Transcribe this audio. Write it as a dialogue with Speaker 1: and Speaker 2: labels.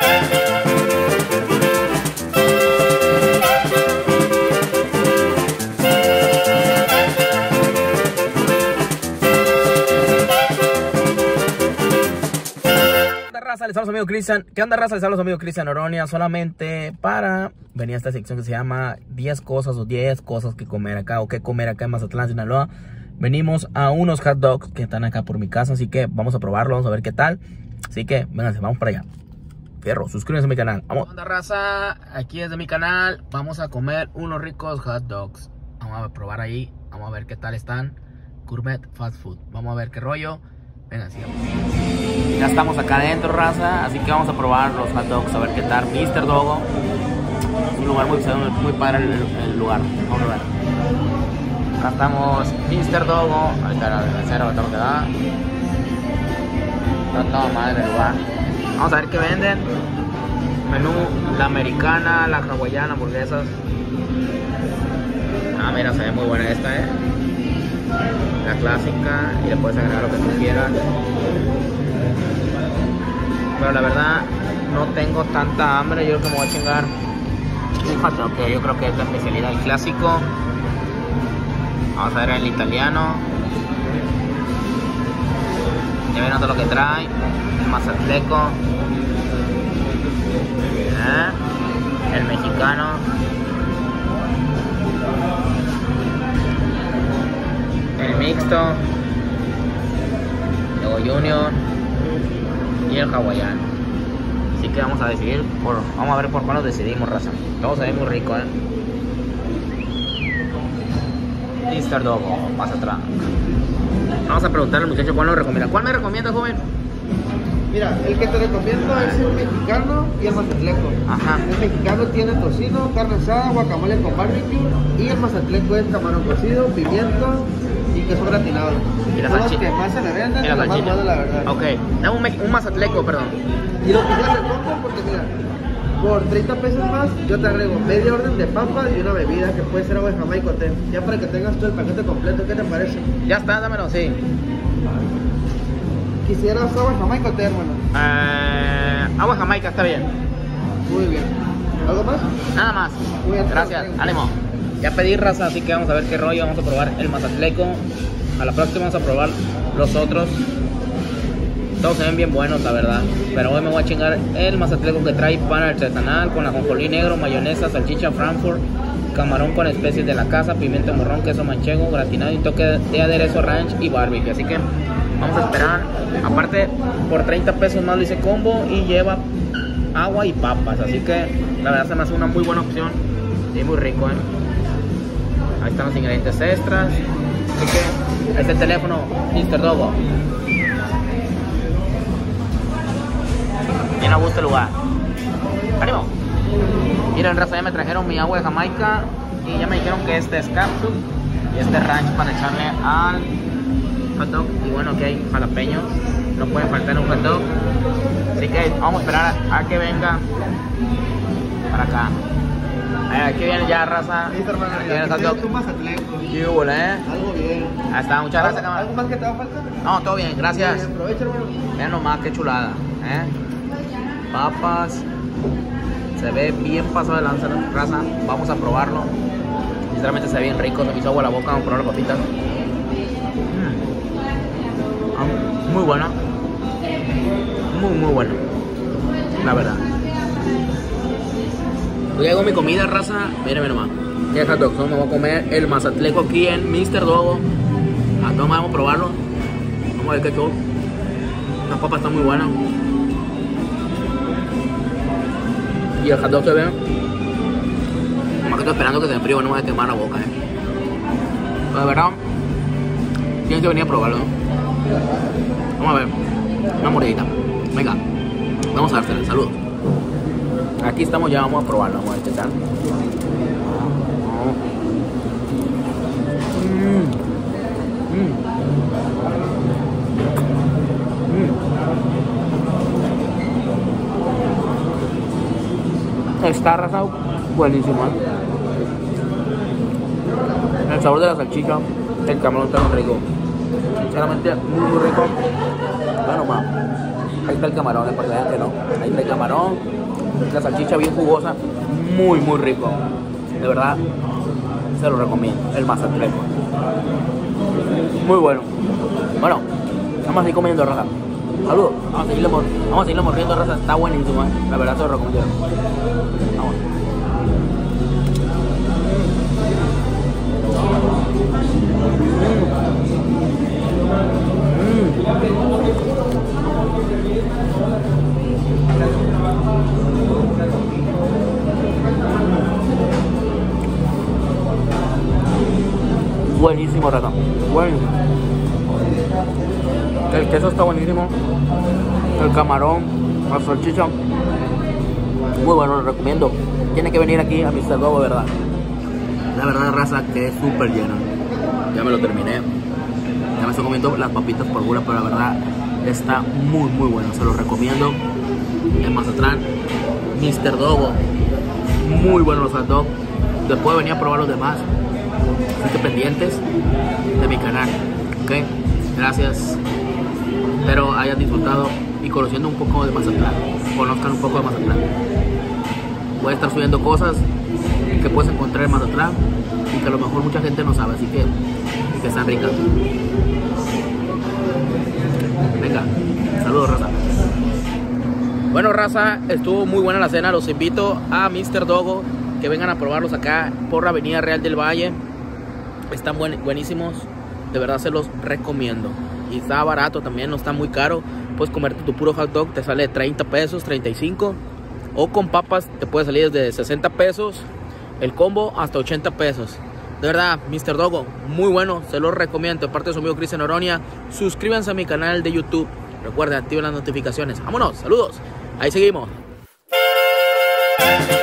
Speaker 1: Les habla su amigo Cristian. ¿Qué onda, raza? Les habla su amigo Cristian Oronia. Solamente para venir a esta sección que se llama 10 cosas o 10 cosas que comer acá o que comer acá en Mazatlán, Sinaloa. Venimos a unos hot dogs que están acá por mi casa, así que vamos a probarlo, vamos a ver qué tal. Así que, vénganse, vamos para allá. Fierro, suscríbanse a mi canal. Vamos. ¿Qué onda, raza? Aquí desde mi canal vamos a comer unos ricos hot dogs. Vamos a probar ahí, vamos a ver qué tal están. Gourmet Fast Food. Vamos a ver qué rollo. Venga, sigamos. Ya estamos acá adentro, raza, así que vamos a probar los hot dogs, a ver qué tal. Mr. Dogo. Un lugar muy padre el lugar. Vamos a ver. Acá estamos, Mr. Dogo. Ahorita la mesera va a que da. Está toda madre el lugar. Vamos a ver qué venden. Menú, la americana, la hawaiana, hamburguesas. Ah, mira, se ve muy buena esta, la clásica, y le puedes agregar lo que tú quieras. Pero la verdad no tengo tanta hambre. Yo creo que me voy a chingar un hot dog, que yo creo que es la especialidad, el clásico. Vamos a ver el italiano. Ya ven todo lo que trae. El mazatleco, el mexicano, el mixto, luego junior y el hawaiano. Así que vamos a decidir vamos a ver por cuál nos decidimos, raza. Todo se ve muy rico, Mr. Dogo, más atrás. Vamos a preguntarle al muchacho cuál nos recomienda. ¿Cuál me recomienda, joven?
Speaker 2: Mira, el que te recomiendo es el mexicano y el mazatleco.
Speaker 1: Ajá.
Speaker 2: El mexicano tiene tocino, carne asada, guacamole con barbecue, y el mazatleco es camarón cocido, pimiento y queso gratinado.
Speaker 1: Y las
Speaker 2: son los que más se le venden y los más buenos, la verdad.
Speaker 1: Ok, dame un mazatleco, perdón.
Speaker 2: Y lo quisiera de combo porque mira, por 30 pesos más yo te agrego media orden de papas y una bebida que puede ser agua de Jamaica o té. Ya para que tengas todo el paquete completo, ¿qué te parece?
Speaker 1: Ya está, dámelo, sí.
Speaker 2: ¿Quisieras agua de Jamaica o té, hermano?
Speaker 1: Agua Jamaica, está bien.
Speaker 2: Muy bien. ¿Algo más?
Speaker 1: Nada más.
Speaker 2: Muy bien.
Speaker 1: Gracias, ánimo. Ya pedí, raza, así que vamos a ver qué rollo. Vamos a probar el mazatleco. A la próxima vamos a probar los otros. Todos se ven bien buenos, la verdad. Pero hoy me voy a chingar el mazatleco que trae pan artesanal con ajonjolí negro, mayonesa, salchicha Frankfurt, camarón con especies de la casa, pimiento morrón, queso manchego, gratinado y un toque de aderezo ranch y barbecue. Así que vamos a esperar. Aparte, por 30 pesos más lo hice combo y lleva agua y papas. Así que la verdad se me hace una muy buena opción. Y muy rico, Ahí están los ingredientes extras. Así que ahí está el teléfono, Mr. Dogo. Bien a gusto el lugar. ¡Ánimo! Miren, raza, ya me trajeron mi agua de Jamaica y ya me dijeron que este es capsule y este es ranch para echarle al hot dog. Y bueno, que hay jalapeños, no puede faltar un hot dog. Así que vamos a esperar a que venga para acá. Aquí viene ya, raza.
Speaker 2: Listo, hermano.
Speaker 1: Aquí viene el hot dog. Y
Speaker 2: Algo bien.
Speaker 1: Ahí está, muchas gracias, cámara.
Speaker 2: ¿Algo más que te va a faltar?
Speaker 1: No, todo bien, gracias.
Speaker 2: Aprovecha, hermano.
Speaker 1: Vean nomás qué chulada, papas. Se ve bien pasado de lanza, raza. Vamos a probarlo. Sinceramente se ve bien rico. Se me hizo agua la boca. Vamos a probar las papitas. Muy buena. Muy buena. La verdad. Pues ya llegó mi comida, raza. Mírenme nomás. Ya hot dogs. Me voy a comer el mazatleco aquí en Mr. Dogo. Vamos a probarlo. Vamos a ver qué show. Las papas están muy buenas. Y el hot dog se ve. Como que estoy esperando que se enfríe, no me voy a quemar la boca, Pero de verdad, tienes que venir a probarlo, Vamos a ver. Una mordidita. Venga. Vamos a dársela. Salud. Aquí estamos ya, vamos a probarlo. Vamos a ver qué tal. Está arrasado, buenísimo, El sabor de la salchicha, el camarón está muy rico. Sinceramente, muy rico. Bueno, más. Ahí está el camarón, para que vean que no. Ahí está el camarón, la salchicha bien jugosa, muy rico. De verdad, se lo recomiendo, el Mazatlán. Muy bueno. Bueno, vamos a seguir comiendo, raza. Saludos, vamos a seguirle mordiendo, raza. Está buenísimo, la verdad se lo recomiendo. Vamos. Buenísimo, raza. Buenísimo. El queso está buenísimo. El camarón, la salchicha. Muy bueno, lo recomiendo. Tiene que venir aquí a Mr. Dogo, ¿verdad? La verdad, raza, que es súper lleno. Ya me lo terminé. Ya me estoy comiendo las papitas por gula, pero la verdad está muy bueno. Se lo recomiendo. En Mazatlán, Mr. Dogo. Muy bueno los hot dogs. Después venía a probar los demás. Así que pendientes de mi canal. Ok, gracias. Espero hayan disfrutado y conociendo un poco de Mazatlán. Conozcan un poco de Mazatlán. Voy a estar subiendo cosas que puedes encontrar en Mazatlán y que a lo mejor mucha gente no sabe, así que están ricas. Venga, saludos, raza. Bueno, raza, estuvo muy buena la cena. Los invito a Mr. Dogo, que vengan a probarlos acá por la Avenida Real del Valle. Están buenísimos, de verdad se los recomiendo. Y está barato también, no está muy caro. Puedes comerte tu puro hot dog, te sale 30 pesos, 35. O con papas te puede salir desde 60 pesos. El combo hasta 80 pesos. De verdad, Mr. Dogo, muy bueno, se los recomiendo. De parte de su amigo Cristian Oronia. Suscríbanse a mi canal de YouTube. Recuerden, activen las notificaciones. Vámonos, saludos. Ahí seguimos.